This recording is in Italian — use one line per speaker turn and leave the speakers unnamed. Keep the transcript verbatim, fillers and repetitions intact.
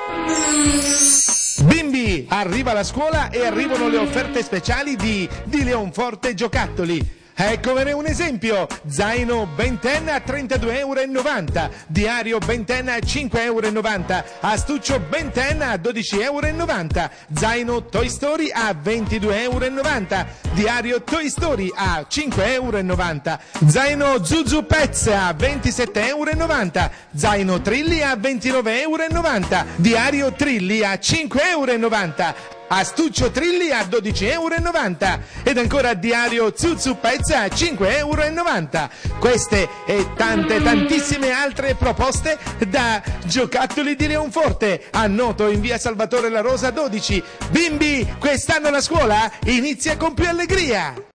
Bimbi, arriva la scuola e arrivano le offerte speciali di, di Leonforte Giocattoli. Eccovene un esempio: zaino Ben Ten a trentadue e novanta euro, diario Ben Ten a cinque e novanta euro, astuccio Ben Ten a dodici e novanta euro, zaino Toy Story a ventidue e novanta euro, diario Toy Story a cinque e novanta euro, zaino Zuzu Pets a ventisette e novanta euro, zaino Trilli a ventinove e novanta euro, diario Trilli a cinque e novanta euro, astuccio Trilli a dodici e novanta euro ed ancora diario Zuzu Pets a cinque e novanta euro. Queste e tante tantissime altre proposte da Giocattoli di Leonforte, a Noto in via Salvatore La Rosa dodici. Bimbi, quest'anno la scuola inizia con più allegria!